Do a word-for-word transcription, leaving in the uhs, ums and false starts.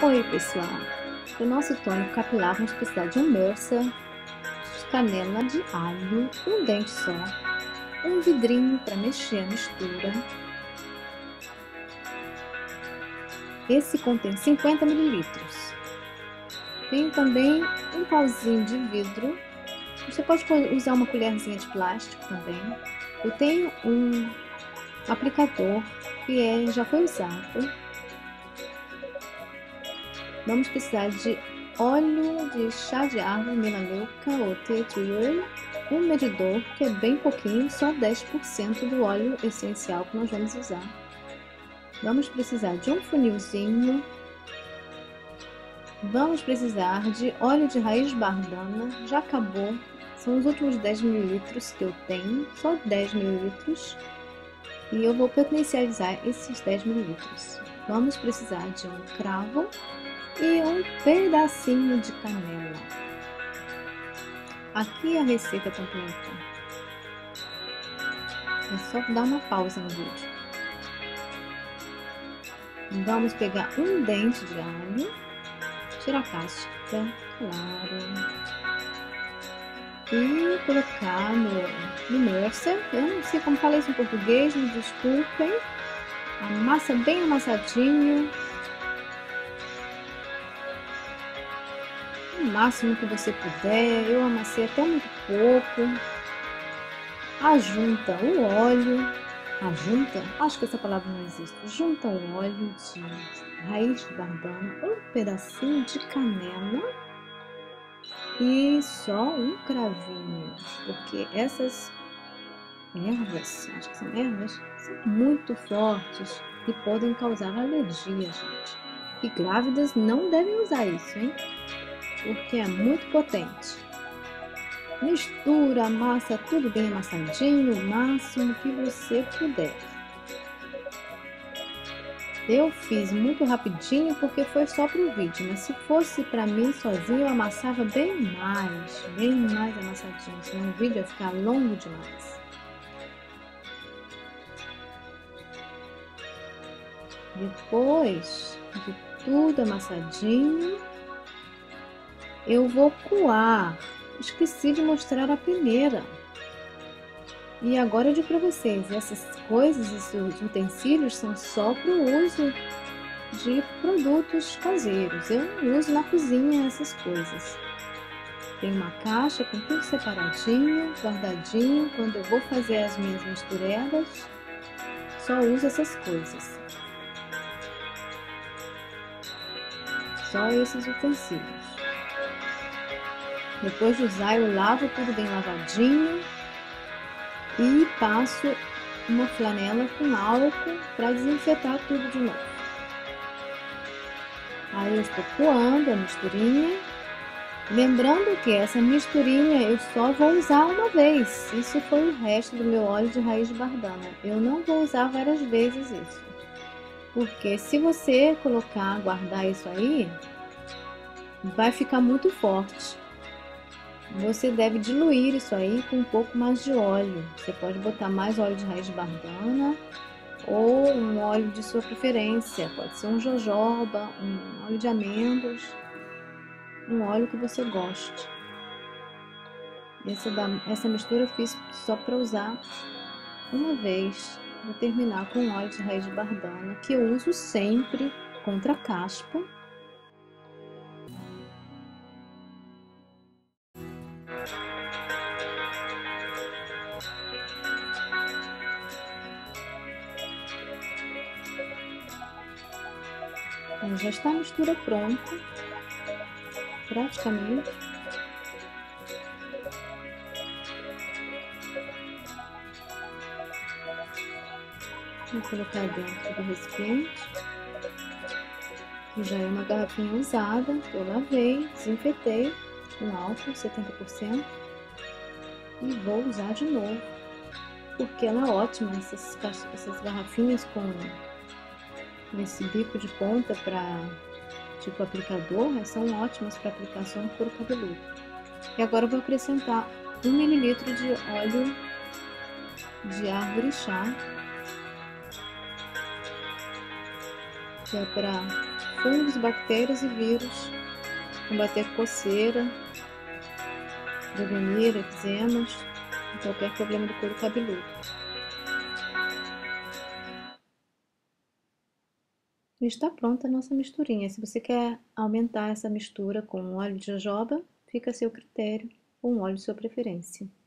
Oi pessoal, para o nosso tônico capilar vamos precisar de um Mercer, canela de alho, um dente só, um vidrinho para mexer a mistura. Esse contém cinquenta mililitros. Tenho também um pauzinho de vidro, você pode usar uma colherzinha de plástico também. Eu tenho um aplicador que é, já foi usado. Vamos precisar de óleo de chá de árvore melaleuca ou tea tree oil, um medidor que é bem pouquinho, só dez por cento do óleo essencial que nós vamos usar. Vamos precisar de um funilzinho. Vamos precisar de óleo de raiz bardana, já acabou, são os últimos dez mililitros que eu tenho, só dez mililitros. E eu vou potencializar esses dez mililitros. Vamos precisar de um cravo e um pedacinho de canela. Aqui a receita completa. É só dar uma pausa no vídeo. Vamos pegar um dente de alho, tirar a casca, claro, e colocar no, no Mercer. Eu não sei como falei isso em português, me desculpem. Amassa bem amassadinho. O máximo que você puder, eu amassei até muito pouco. Ajunta o óleo, ajunta, acho que essa palavra não existe, junta o óleo de raiz de bardana, um pedacinho de canela e só um cravinho, porque essas ervas, acho que são ervas, são muito fortes e podem causar alergia, gente. E grávidas não devem usar isso, hein? Porque é muito potente. Mistura, amassa tudo bem amassadinho, o máximo que você puder. Eu fiz muito rapidinho porque foi só para o vídeo, mas se fosse para mim sozinho eu amassava bem mais, bem mais amassadinho, senão o vídeo ia ficar longo demais. Depois de tudo amassadinho, eu vou coar. Esqueci de mostrar a peneira. E agora eu digo para vocês, essas coisas, esses utensílios são só para o uso de produtos caseiros. Eu não uso na cozinha essas coisas. Tem uma caixa com tudo separadinho, guardadinho. Quando eu vou fazer as minhas misturedas, só uso essas coisas. Só esses utensílios. Depois de usar, eu lavo tudo bem lavadinho e passo uma flanela com álcool para desinfetar tudo de novo. Aí eu estou coando a misturinha. Lembrando que essa misturinha eu só vou usar uma vez. Isso foi o resto do meu óleo de raiz de bardana. Eu não vou usar várias vezes isso. Porque se você colocar, guardar isso aí, vai ficar muito forte. Você deve diluir isso aí com um pouco mais de óleo. Você pode botar mais óleo de raiz de bardana ou um óleo de sua preferência. Pode ser um jojoba, um óleo de amêndoas, um óleo que você goste. Essa, da, essa mistura eu fiz só para usar uma vez. Vou terminar com óleo de raiz de bardana, que eu uso sempre contra a caspa. Já está a mistura pronta, praticamente. Vou colocar dentro do recipiente, que já é uma garrafinha usada, que eu lavei, desinfetei com álcool setenta por cento e vou usar de novo, porque ela é ótima, essas, essas garrafinhas com esse bico de ponta para tipo aplicador, né, são ótimas para aplicação no couro cabeludo. E agora eu vou acrescentar um mililitro de óleo de árvore chá, que é para fungos, bactérias e vírus, combater coceira, prevenir eczemas e qualquer problema do couro cabeludo. Está pronta a nossa misturinha. Se você quer aumentar essa mistura com óleo de jojoba, fica a seu critério, ou um óleo de sua preferência.